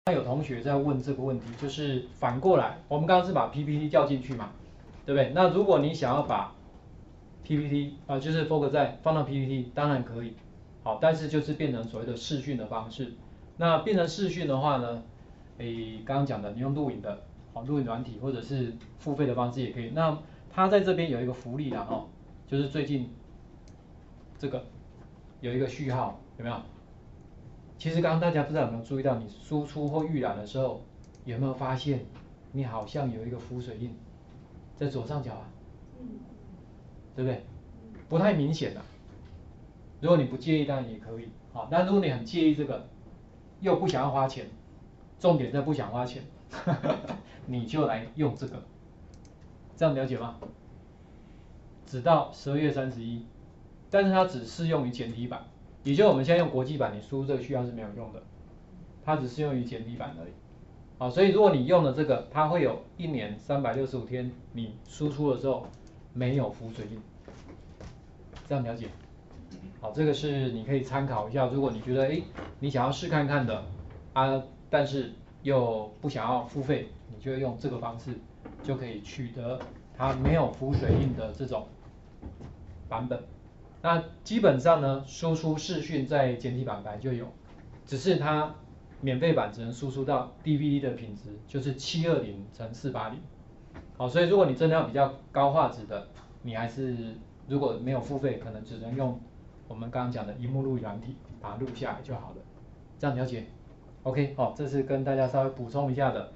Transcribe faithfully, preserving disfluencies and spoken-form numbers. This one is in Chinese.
有同学在问这个问题，就是反过来，我们刚刚是把 P P T 调进去嘛，对不对？那如果你想要把 P P T 啊、呃，就是 focus 在放到 P P T， 当然可以，好，但是就是变成所谓的视讯的方式。那变成视讯的话呢，诶，刚刚讲的，你用录影的，好，录影软体或者是付费的方式也可以。那它在这边有一个福利啦，哦，就是最近这个有一个序号，有没有？其实刚刚大家不知道有没有注意到，你输出或预览的时候，有没有发现你好像有一个浮水印在左上角啊？对不对？不太明显的。如果你不介意，当然也可以。好，但如果你很介意这个，又不想要花钱，重点在不想花钱，你就来用这个，这样了解吗？直到十二月三十一，但是它只适用于简体版，也就是我们现在用国际版，你输入这个序号是没有用的，它只适用于简体版而已。好，所以如果你用了这个，它会有一年三百六十五天，你输出的时候没有浮水印，这样了解？好，这个是你可以参考一下，如果你觉得哎，你想要试看看的啊，但是又不想要付费，你就用这个方式就可以取得它没有浮水印的这种版本。那基本上呢，输出视讯在简体版本来就有，只是它免费版只能输出到 D V D 的品质，就是七二零乘四八零。好，所以如果你真的要比较高画质的，你还是如果没有付费，可能只能用我们刚刚讲的萤幕录影软体把它录下来就好了。这样了解 ？OK， 好，这是跟大家稍微补充一下的。